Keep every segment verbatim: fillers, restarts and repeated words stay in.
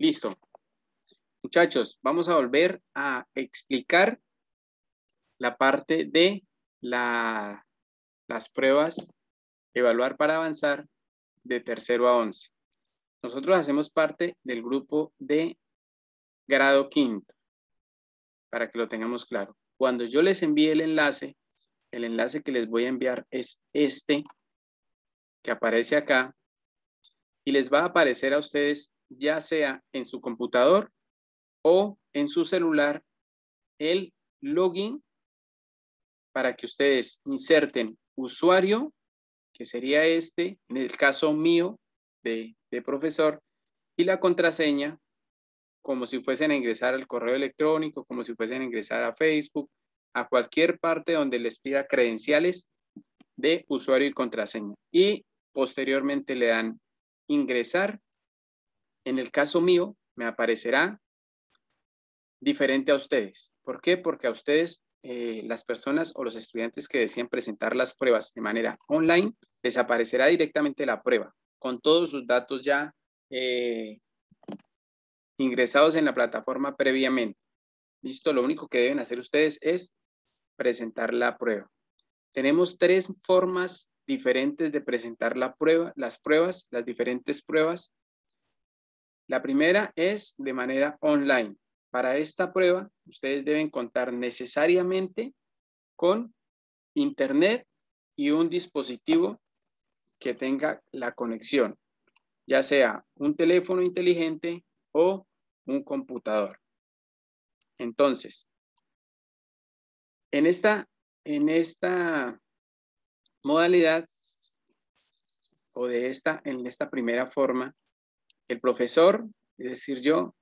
Listo. Muchachos, vamos a volver a explicar la parte de la, las pruebas, evaluar para avanzar de tercero a once. Nosotros hacemos parte del grupo de grado quinto, para que lo tengamos claro. Cuando yo les envíe el enlace, el enlace que les voy a enviar es este, que aparece acá, y les va a aparecer a ustedes, ya sea en su computador o en su celular, el login para que ustedes inserten usuario, que sería este, en el caso mío de, de profesor, y la contraseña, como si fuesen a ingresar al correo electrónico, como si fuesen a ingresar a Facebook, a cualquier parte donde les pida credenciales de usuario y contraseña. Y posteriormente le dan ingresar. En el caso mío, me aparecerá diferente a ustedes. ¿Por qué? Porque a ustedes, eh, las personas o los estudiantes que decían presentar las pruebas de manera online, les aparecerá directamente la prueba, con todos sus datos ya eh, ingresados en la plataforma previamente. Listo, lo único que deben hacer ustedes es presentar la prueba. Tenemos tres formas diferentes de presentar la prueba, las pruebas, las diferentes pruebas. La primera es de manera online. Para esta prueba, ustedes deben contar necesariamente con internet y un dispositivo que tenga la conexión, ya sea un teléfono inteligente o un computador. Entonces, en esta, en esta modalidad o de esta, en esta primera forma, el profesor, es decir, yo,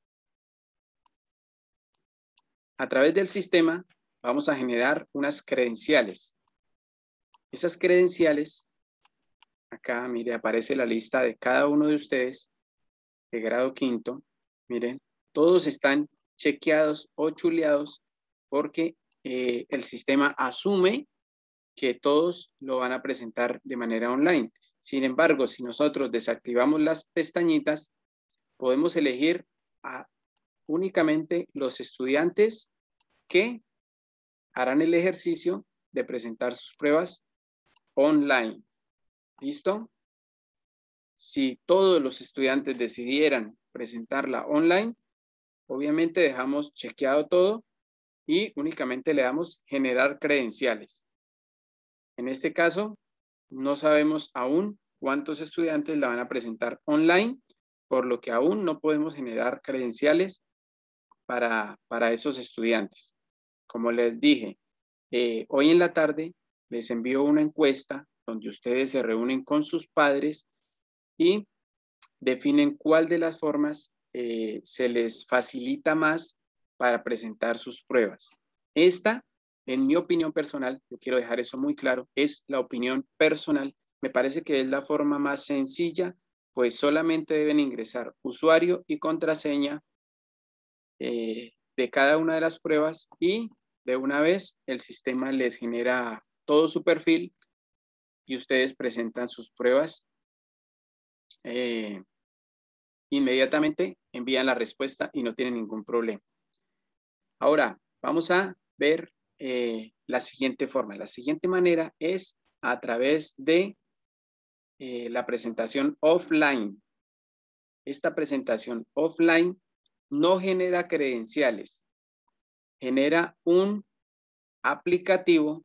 a través del sistema, vamos a generar unas credenciales. Esas credenciales, acá, mire, aparece la lista de cada uno de ustedes de grado quinto. Miren, todos están chequeados o chuleados porque eh, el sistema asume que todos lo van a presentar de manera online. Sin embargo, si nosotros desactivamos las pestañitas, podemos elegir a únicamente los estudiantes que harán el ejercicio de presentar sus pruebas online. ¿Listo? Si todos los estudiantes decidieran presentarla online, obviamente dejamos chequeado todo y únicamente le damos generar credenciales. En este caso, no sabemos aún cuántos estudiantes la van a presentar online, por lo que aún no podemos generar credenciales para, para esos estudiantes. Como les dije, eh, hoy en la tarde les envío una encuesta donde ustedes se reúnen con sus padres y definen cuál de las formas eh, se les facilita más para presentar sus pruebas. Esta, en mi opinión personal, yo quiero dejar eso muy claro, es la opinión personal. Me parece que es la forma más sencilla, pues solamente deben ingresar usuario y contraseña eh, de cada una de las pruebas y de una vez el sistema les genera todo su perfil y ustedes presentan sus pruebas. Eh, inmediatamente envían la respuesta y no tienen ningún problema. Ahora, vamos a ver eh, la siguiente forma. La siguiente manera es a través de eh, la presentación offline. Esta presentación offline no genera credenciales, genera un aplicativo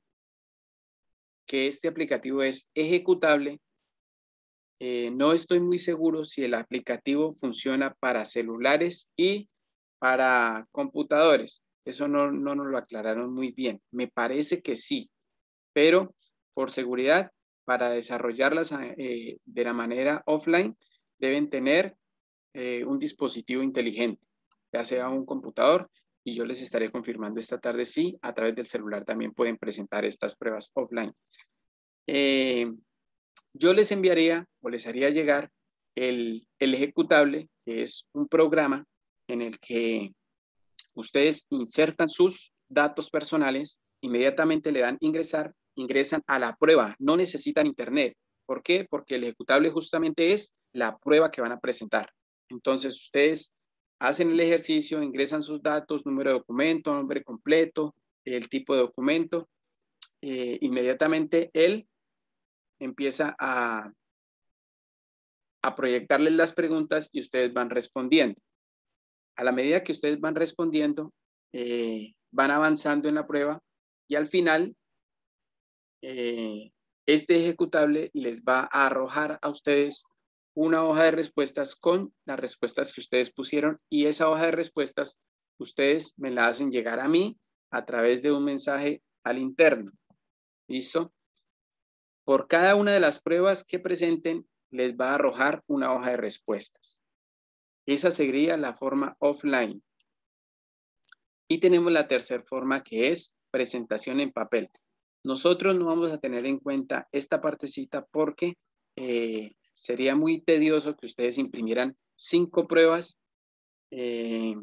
que este aplicativo es ejecutable. Eh, no estoy muy seguro si el aplicativo funciona para celulares y para computadores. Eso no, no nos lo aclararon muy bien. Me parece que sí, pero por seguridad, para desarrollarlas eh, de la manera offline, deben tener eh, un dispositivo inteligente, ya sea un computador, y yo les estaré confirmando esta tarde si a través del celular también pueden presentar estas pruebas offline. Eh, yo les enviaría o les haría llegar el, el ejecutable, que es un programa en el que ustedes insertan sus datos personales, inmediatamente le dan ingresar, ingresan a la prueba, no necesitan internet. ¿Por qué? Porque el ejecutable justamente es la prueba que van a presentar. Entonces ustedes hacen el ejercicio, ingresan sus datos, número de documento, nombre completo, el tipo de documento. Eh, inmediatamente él empieza a, a proyectarles las preguntas y ustedes van respondiendo. A la medida que ustedes van respondiendo, eh, van avanzando en la prueba y al final eh, este ejecutable les va a arrojar a ustedes una hoja de respuestas con las respuestas que ustedes pusieron y esa hoja de respuestas ustedes me la hacen llegar a mí a través de un mensaje al interno. ¿Listo? Por cada una de las pruebas que presenten les va a arrojar una hoja de respuestas. Esa sería la forma offline. Y tenemos la tercera forma que es presentación en papel. Nosotros no vamos a tener en cuenta esta partecita porque eh, sería muy tedioso que ustedes imprimieran cinco pruebas eh,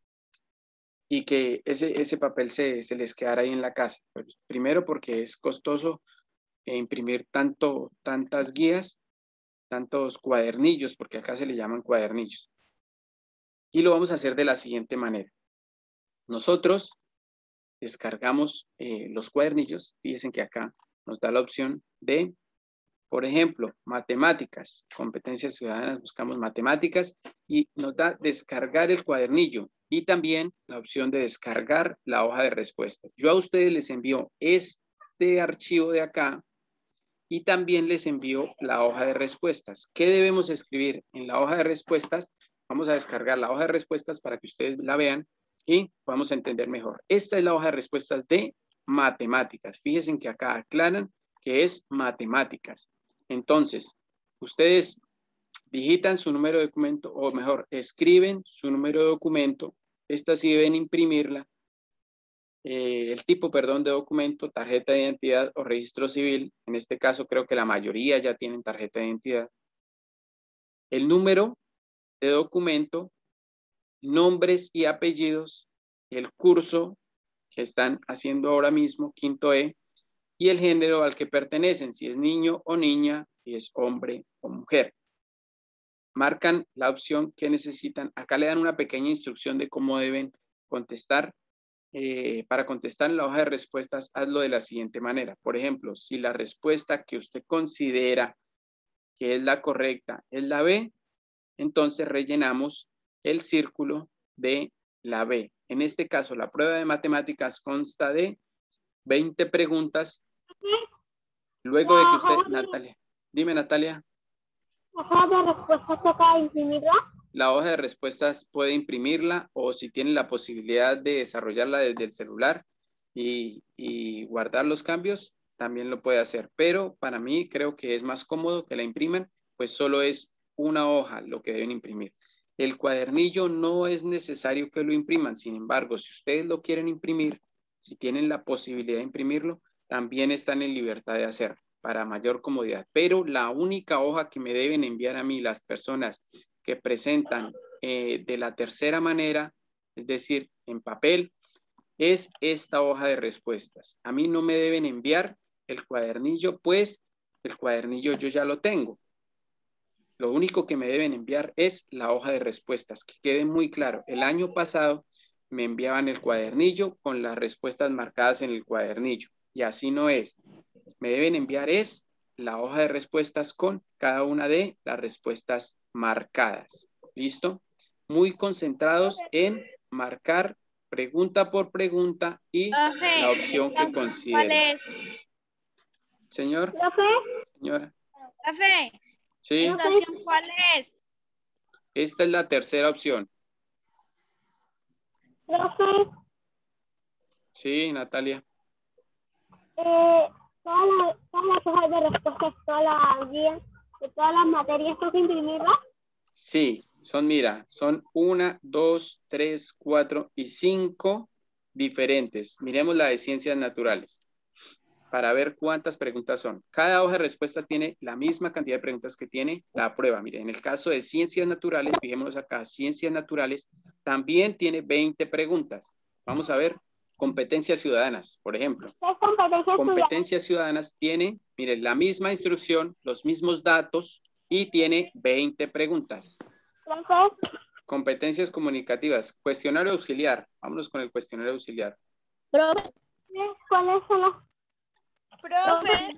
y que ese, ese papel se, se les quedara ahí en la casa. Pues, primero porque es costoso eh, imprimir tanto, tantas guías, tantos cuadernillos, porque acá se le llaman cuadernillos. Y lo vamos a hacer de la siguiente manera. Nosotros descargamos eh, los cuadernillos. Fíjense que acá nos da la opción de, por ejemplo, matemáticas, competencias ciudadanas, buscamos matemáticas y nos da descargar el cuadernillo y también la opción de descargar la hoja de respuestas. Yo a ustedes les envío este archivo de acá y también les envío la hoja de respuestas. ¿Qué debemos escribir en la hoja de respuestas? Vamos a descargar la hoja de respuestas para que ustedes la vean y podamos entender mejor. Esta es la hoja de respuestas de matemáticas. Fíjense que acá aclaran que es matemáticas. Entonces, ustedes digitan su número de documento, o mejor, escriben su número de documento. Esta sí deben imprimirla. Eh, el tipo, perdón, de documento, tarjeta de identidad o registro civil. En este caso creo que la mayoría ya tienen tarjeta de identidad. El número de documento, nombres y apellidos, el curso que están haciendo ahora mismo, quinto E, y el género al que pertenecen, si es niño o niña, si es hombre o mujer. Marcan la opción que necesitan. Acá le dan una pequeña instrucción de cómo deben contestar. Eh, para contestar en la hoja de respuestas, hazlo de la siguiente manera. Por ejemplo, si la respuesta que usted considera que es la correcta es la B, entonces rellenamos el círculo de la B. En este caso, la prueba de matemáticas consta de veinte preguntas. Luego de que usted, Natalia, dime Natalia. ¿La hoja de respuestas toca imprimirla? La hoja de respuestas puede imprimirla o si tiene la posibilidad de desarrollarla desde el celular y, y guardar los cambios, también lo puede hacer. Pero para mí creo que es más cómodo que la impriman, pues solo es una hoja lo que deben imprimir. El cuadernillo no es necesario que lo impriman. Sin embargo, si ustedes lo quieren imprimir, si tienen la posibilidad de imprimirlo, también están en libertad de hacerlo para mayor comodidad. Pero la única hoja que me deben enviar a mí las personas que presentan eh, de la tercera manera, es decir, en papel, es esta hoja de respuestas. A mí no me deben enviar el cuadernillo, pues el cuadernillo yo ya lo tengo. Lo único que me deben enviar es la hoja de respuestas, que quede muy claro. El año pasado me enviaban el cuadernillo con las respuestas marcadas en el cuadernillo y así no es. Me deben enviar es la hoja de respuestas con cada una de las respuestas marcadas. ¿Listo? Muy concentrados en marcar pregunta por pregunta y Profe, la opción que consideren. ¿cuál es? Señor, ¿Profe? señora. Profe, Sí, ¿esta opción cuál es? esta es la tercera opción. ¿Profe? Sí, Natalia. Eh, todas las todas las hojas de respuestas, todas las guías de todas las materias, ¿tengo que imprimirlas? Sí, son, mira, son una, dos, tres, cuatro y cinco diferentes. Miremos la de ciencias naturales para ver cuántas preguntas son. Cada hoja de respuesta tiene la misma cantidad de preguntas que tiene la prueba. Mire, en el caso de ciencias naturales, fijémonos acá, ciencias naturales también tiene veinte preguntas. Vamos a ver, competencias ciudadanas, por ejemplo. ¿Qué es competencia Competencias ciudadanas tiene, miren, la misma instrucción, los mismos datos y tiene veinte preguntas. Profe, Competencias comunicativas. Cuestionario auxiliar. Vámonos con el cuestionario auxiliar. Profe, ¿cuáles son las Profe,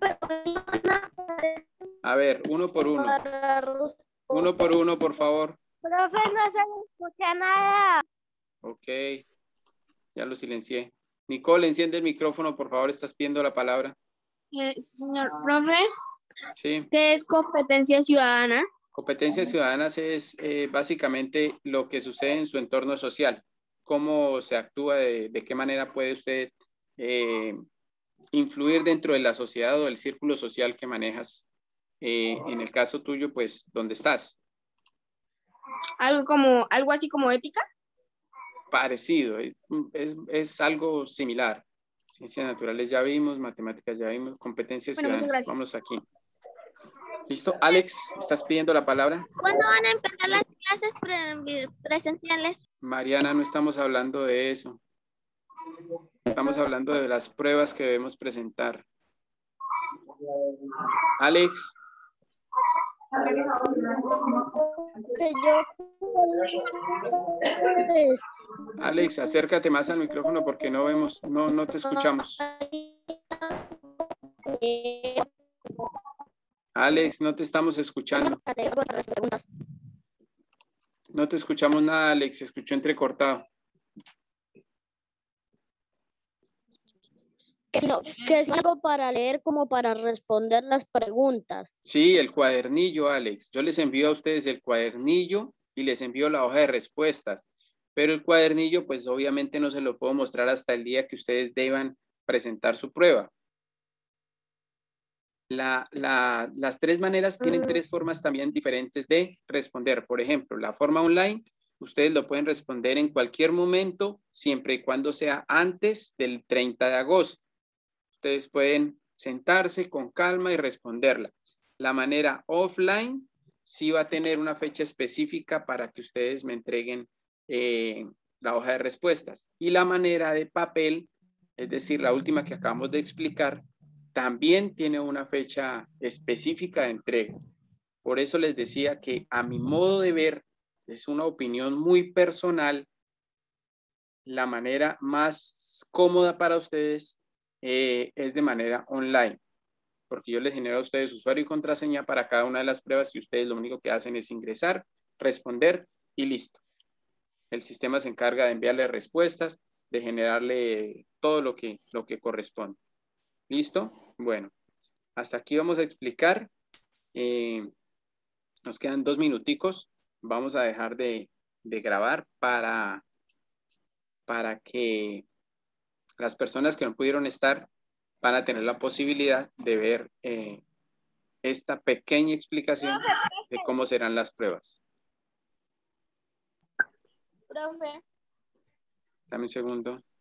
A ver, uno por uno. para res- Uno por uno, por favor. Profe, no se escucha nada. Ok. Ya lo silencié. Nicole, enciende el micrófono, por favor. Estás pidiendo la palabra. eh, señor profe, Sí. ¿qué es competencia ciudadana? Competencias ciudadanas es eh, básicamente lo que sucede en su entorno social. Cómo se actúa, de, de qué manera puede usted eh, influir dentro de la sociedad o del círculo social que manejas. Eh, en el caso tuyo, pues, ¿dónde estás? Algo como, algo así como ética. Parecido, eh, es, es algo similar. Ciencias naturales ya vimos, matemáticas ya vimos, competencias Bueno, muchas ciudadanas. gracias. Vamos aquí. ¿Listo? Alex, ¿estás pidiendo la palabra? ¿Cuándo van a empezar las clases pre- presenciales? Mariana, no estamos hablando de eso. Estamos hablando de las pruebas que debemos presentar. Alex, que yo pues, Alex, acércate más al micrófono porque no vemos, no, no te escuchamos. Alex, no te estamos escuchando. No te escuchamos nada, Alex, se escuchó entrecortado. que, sino, que es algo para leer como para responder las preguntas. Sí, el cuadernillo, Alex. Yo les envío a ustedes el cuadernillo y les envío la hoja de respuestas. Pero el cuadernillo, pues obviamente no se lo puedo mostrar hasta el día que ustedes deban presentar su prueba. La, la, las tres maneras tienen tres formas también diferentes de responder. Por ejemplo, la forma online, ustedes lo pueden responder en cualquier momento, siempre y cuando sea antes del treinta de agosto. Ustedes pueden sentarse con calma y responderla. La manera offline sí va a tener una fecha específica para que ustedes me entreguen eh, la hoja de respuestas. Y la manera de papel, es decir, la última que acabamos de explicar, también tiene una fecha específica de entrega. Por eso les decía que a mi modo de ver, es una opinión muy personal, la manera más cómoda para ustedes eh, es de manera online, porque yo les genero a ustedes usuario y contraseña para cada una de las pruebas y ustedes lo único que hacen es ingresar, responder y listo. El sistema se encarga de enviarle respuestas, de generarle todo lo que, lo que corresponde. ¿Listo? Bueno, hasta aquí vamos a explicar. Eh, nos quedan dos minuticos. Vamos a dejar de, de grabar para, para que las personas que no pudieron estar van a tener la posibilidad de ver eh, esta pequeña explicación de cómo serán las pruebas. Profe, Dame un segundo.